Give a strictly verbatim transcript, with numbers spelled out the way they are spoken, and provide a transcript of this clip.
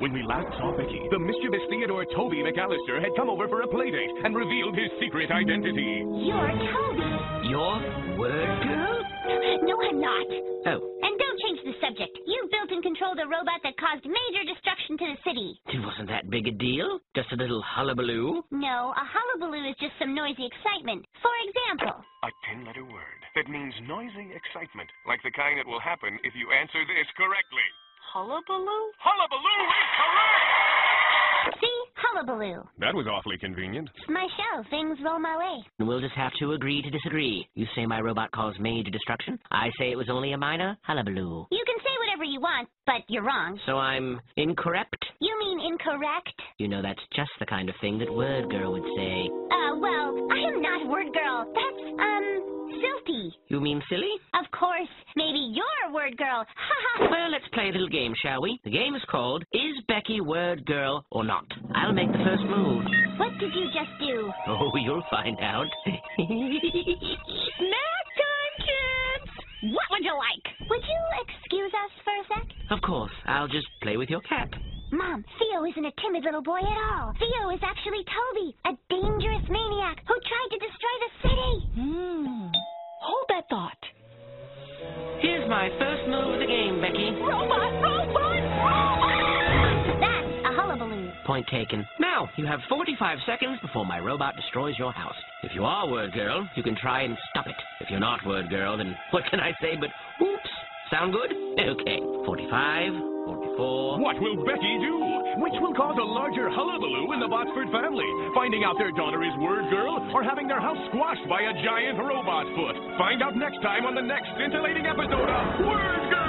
When we last saw Becky, the mischievous Theodore Toby McAllister had come over for a playdate and revealed his secret identity. You're Toby. You're Word Girl? No, I'm not. Oh. And don't change the subject. You built and controlled a robot that caused major destruction to the city. It wasn't that big a deal. Just a little hullabaloo. No, a hullabaloo is just some noisy excitement. For example... A ten-letter word that means noisy excitement, like the kind that will happen if you answer this correctly. Hullabaloo? Hullabaloo is correct! See? Hullabaloo. That was awfully convenient. It's my show. Things roll my way. We'll just have to agree to disagree. You say my robot caused major destruction. I say it was only a minor hullabaloo. You can say whatever you want, but you're wrong. So I'm incorrect? You mean incorrect? You know, that's just the kind of thing that Word Girl would say. Uh, well, I am not Word Girl. That's, um, silty. You mean silly? Of course. Maybe you're Word Girl. Ha ha. Well, let's play a little game, shall we? The game is called, Is Becky Word Girl or Not? I'll make the first move. What did you just do? Oh, you'll find out. Snack time, kids! What would you like? Would you excuse us for a sec? Of course. I'll just play with your cat. Mom, Theo isn't a timid little boy at all. Theo is actually Toby, a dangerous maniac who tried to destroy the city. Hmm. Hold that thought. Here's my first move of the game, Becky. Robot, robot, robot! That's a hullabaloo. Point taken. Now, you have forty-five seconds before my robot destroys your house. If you are Word Girl, you can try and stop it. If you're not Word Girl, then what can I say but oops? Sound good? Okay. forty-five, forty-four... What will Becky do? Which will cause a larger hullabaloo in the Botsford family? Finding out their daughter is Word Girl or having their house squashed by a giant robot foot? Find out next time on the next scintillating episode of Word Girl!